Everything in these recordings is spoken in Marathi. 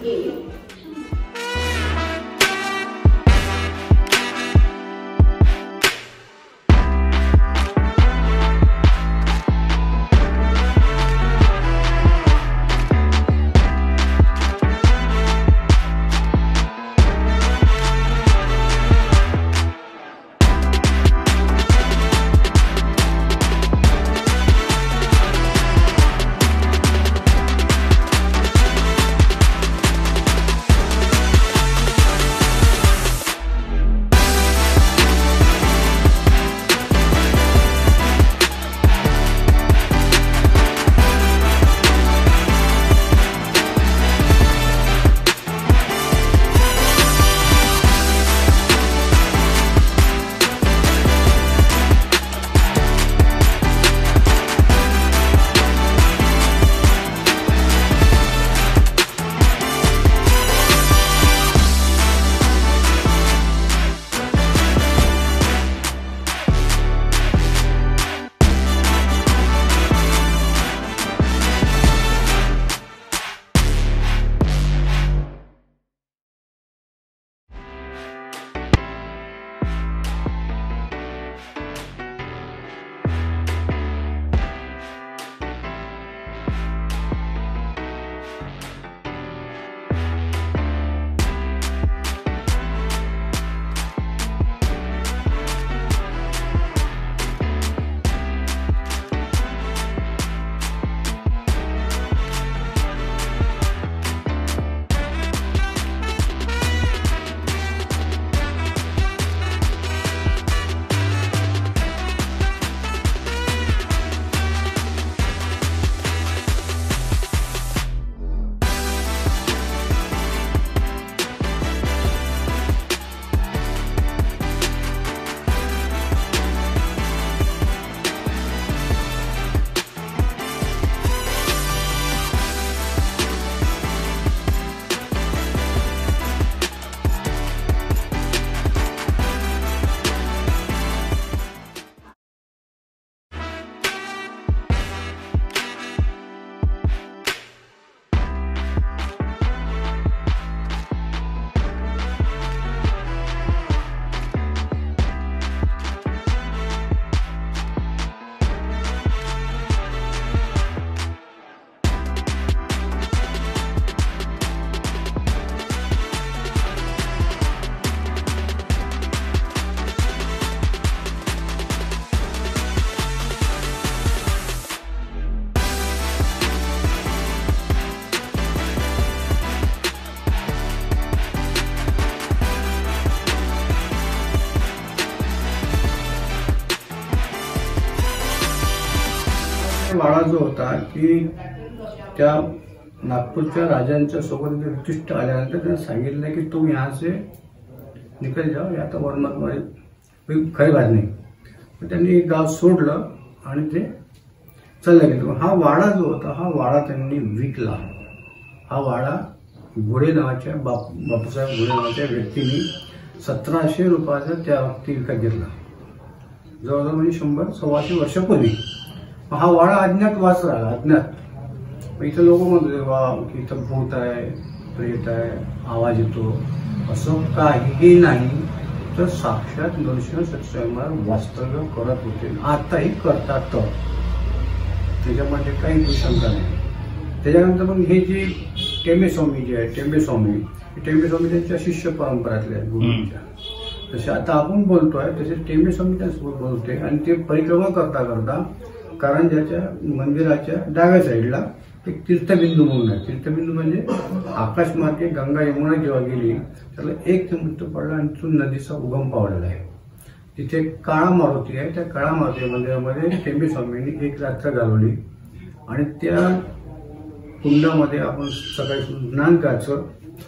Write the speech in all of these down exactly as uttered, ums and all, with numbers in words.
वाडा जो होता की त्या नागपूरच्या राजांच्या सोबत युधिष्ठिर आल्यानंतर त्यांनी सांगितलं की तुम यहाँ से निकल जाओ, या तर वन मध्ये काही बात नाही. पण त्यांनी एक गाव सोडलं आणि ते चालले गेले. हा वाडा जो होता हा वाडा त्यांनी विकला. हा वाडा घोडे नावाच्या बाप बापूसाहेब घोडे नावाच्या व्यक्तीने सतराशे रुपयाचा त्या वक्ती विकत घेतला, जवळजवळ म्हणजे शंभर सव्वाशे वर्षापूर्वी. हा वाडा अज्ञात वास राहिला, अज्ञात. इथं लोक म्हणतो वा की इथं भूत आहे, प्रेत आहे, आवाज येतो, असं काहीही नाही. तर साक्षात नरसिंह सत्स्वामी महाराज वास्तव्य करत होते, आताही करतात. त्याच्यामध्ये काही दुशंका नाही. त्याच्यानंतर मग हे जे टेंबे स्वामी जे आहे, टेंबे स्वामी टेंबे स्वामी त्यांच्या शिष्य परंपरातले आहेत गुरुंच्या. तसे आता आपण बोलतोय तसे टेंबे स्वामी त्यांच्यासोबत बोलते. आणि ते परिक्रमा करता करता कारंजाच्या मंदिराच्या डाव्या साईडला एक तीर्थबिंदू म्हणून आहे. तीर्थबिंदू म्हणजे आकाशमार्गे गंगा यमुना जेव्हा गेली त्याला एक मृत्यू पडला आणि तिथून नदीचा उगम पावलेला आहे. तिथे काळा मारुती आहे. त्या काळा मारुती मंदिरामध्ये टेंबे स्वामींनी एक रात्र घालवली आणि त्या कुंडामध्ये आपण सकाळी स्नान करायचं.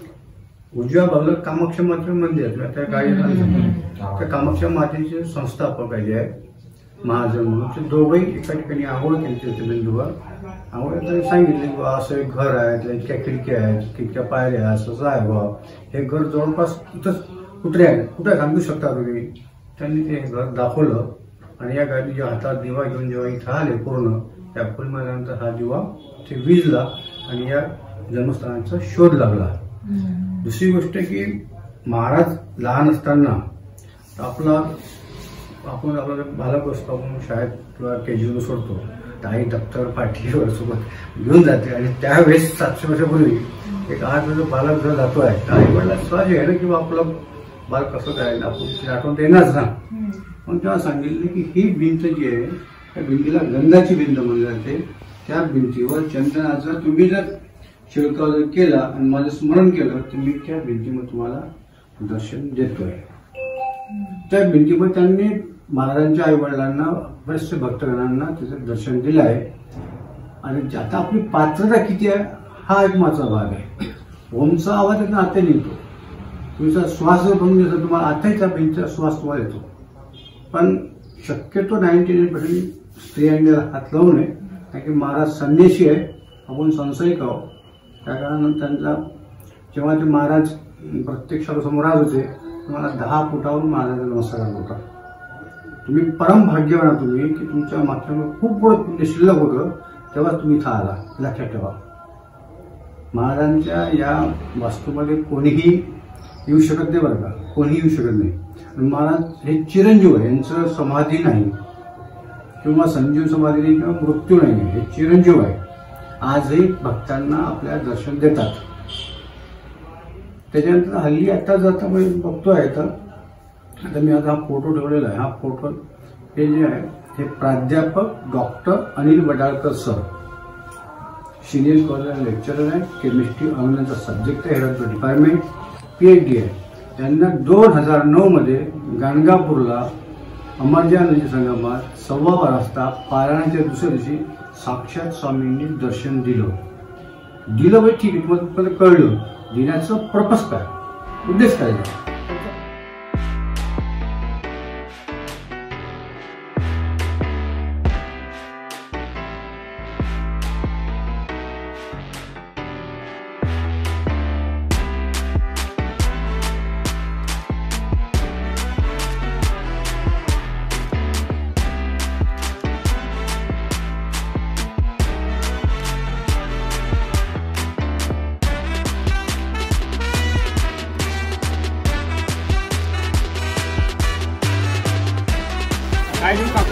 उजव्या बाजूला कामाख्या मातेचं मंदिर आहे. त्या गाडी त्या कामाख्या मातेचे संस्थापक जे आहेत महाजन म्हणून, ते दोघंही एका ठिकाणी आंघोळ केली तीर्थबिंदूवर. आंघोळ त्यांनी सांगितले बा असं एक घर आहे, त्याला इतक्या खिडक्या आहेत, इतक्या पायऱ्या आहेत, असं आहे बा. हे घर जवळपास इथंच कुठे आहे, कुठे सांगू शकता तुम्ही. त्यांनी ते घर दाखवलं आणि या गाडीच्या हातात दिवा घेऊन जेव्हा इथं आले पूर्ण त्या खोलीमध्ये हा दिवा ते विजला आणि या जन्मस्थानाचा शोध लागला. दुसरी गोष्ट की महाराज लहान असताना आपला आपण आपल्याला बालक असतो, आपण शाळेत किंवा केजीला सोडतो, आई दप्तर पाठीवर सोबत घेऊन जाते आणि त्यावेळेस सातशे वर्षापूर्वी एक आठ वर्ष बालक जर जातो आहे तर आई वडिला स्वाज आहे ना किंवा आपलं बालक कसं काय आपण आठवण येणारच ना. पण तेव्हा सांगितलं की ही भिंत जी आहे त्या भिंतीला गंधाची भिंत म्हणली जाते. त्या भिंतीवर चंदनाचं तुम्ही जर शिळकाव जर केला आणि माझं स्मरण केलं तर मी त्या भिंतीमध्ये तुम्हाला दर्शन देतोय. त्या भिंतीवर त्यांनी महाराजांच्या आई वडिलांना बरेचसे भक्तगणांना त्याचं दर्शन दिलं आहे. आणि आता आपली पात्रता किती आहे हा एक महत्वाचा भाग आहे. ओमचा आवाज त्याचा आता निघतो, तुमचा श्वास जर बघून घेतला तुम्हाला आताही त्या भिंतीचा श्वास तुम्हाला येतो. पण शक्यतो नाईन्टी नाईन पर्सेंट स्त्रियांनी हात लावू नये, कारण की महाराज संन्यासी आहे, आपण संशयिक आहोत. त्या कारणानं त्यांचा जेव्हा ते महाराज प्रत्यक्षात समोर आले होते तुम्हाला दहा फुटावरून महाराजांना नमस्कार होता. तुम्ही परम भाग्यवान तुम्ही की तुमच्या मागच्या खूप पुढे शिल्लक होतं तेव्हा तुम्ही इथं आला. लक्षात ठेवा, महाराजांच्या या वास्तूमध्ये कोणीही येऊ शकत नाही बरं का, कोणीही येऊ शकत नाही. महाराज हे चिरंजीव आहे, यांचं समाधी नाही किंवा संजीव समाधी नाही किंवा मृत्यू नाही, हे चिरंजीव आहे. आजही भक्तांना आपल्या दर्शन देतात. त्याच्यानंतर हल्ली आता जाता बघतोय तर आता मी आता हा फोटो ठेवलेला आहे. हा फोटो हे जे आहे हे प्राध्यापक doctor Anil Badalkar sir, senior college lecturer आहे, केमिस्ट्री ऑनलाईनचा सब्जेक्ट आहे, हेड ऑफ डिपार्टमेंट, पीएचडी आहे. त्यांना दोन हजार नऊ मध्ये गाणगापूरला अमरजानंद संगमात सव्वा बारा वाजता पारायणाच्या दुसऱ्या दिवशी साक्षात स्वामींनी दर्शन दिलं. दिलं म्हणजे ठीक आहे, तुम्हाला कळलं देण्याचं पर्पज काय, उद्देश काय. काय देऊ काकू?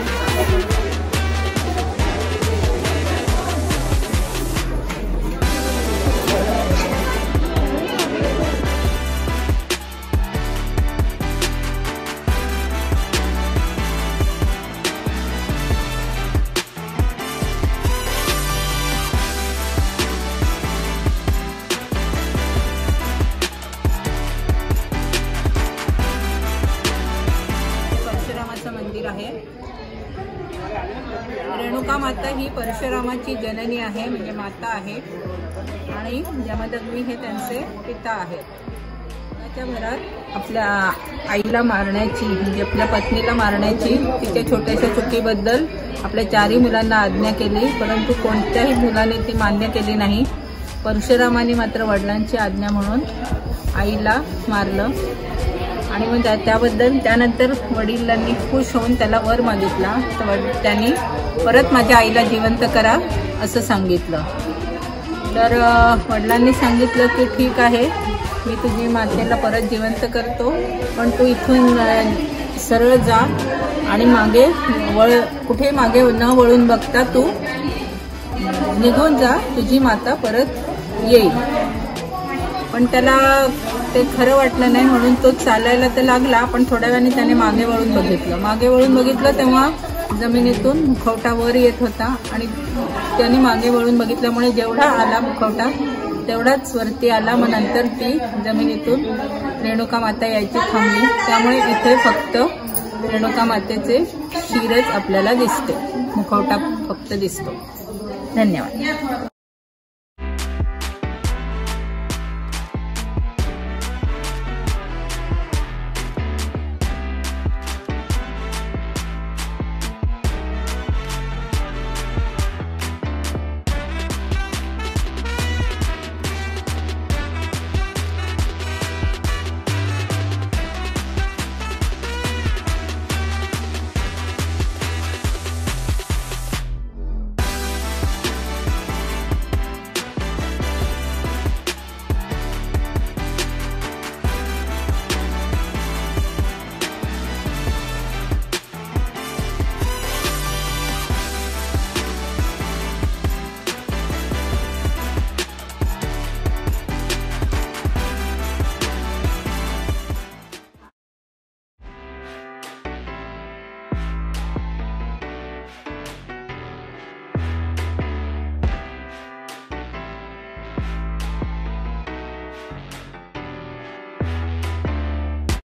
मंदिर आहे. रेणुका माता ही परशुरामाची जननी आहे, म्हणजे माता आहे, आणि जमदग्नी हे त्यांचे पिता आहेत. त्याच्या घरात आपल्या आईला मारण्याची म्हणजे आपल्या पत्नीला मारण्याची तिच्या छोट्याशा चुकीबद्दल आपल्या चारही मुलांना आज्ञा केली, परंतु कोणत्याही मुलाने ती मान्य केली नाही. परशुरामाने मात्र वडिलांची आज्ञा म्हणून आईला मारलं. आणि मग त्या त्याबद्दल त्यानंतर वडिलांनी खुश होऊन त्याला वर मागितला, तर त्यांनी परत माझ्या आईला जिवंत करा असं सांगितलं. तर वडिलांनी सांगितलं की ठीक आहे, मी तुझी मातेला परत जिवंत करतो, पण तू इथून सरळ जा आणि मागे वळ कुठे मागे न वळून बघता तू निघून जा, तुझी माता परत येईल. पण त्याला ते खरं वाटलं नाही, म्हणून तो चालायला तर लागला, पण थोड्या वेळाने त्याने मागे वळून बघितलं. मागे वळून बघितलं तेव्हा जमिनीतून मुखवटा वर येत होता, आणि त्याने मागे वळून बघितल्यामुळे जेवढा आला मुखवटा तेवढाच वरती आला. मग नंतर ती जमिनीतून रेणुका माता यायची थांबली. त्यामुळे इथे फक्त रेणुका मातेचे शिरच आपल्याला दिसते, मुखवटा फक्त दिसतो. धन्यवाद.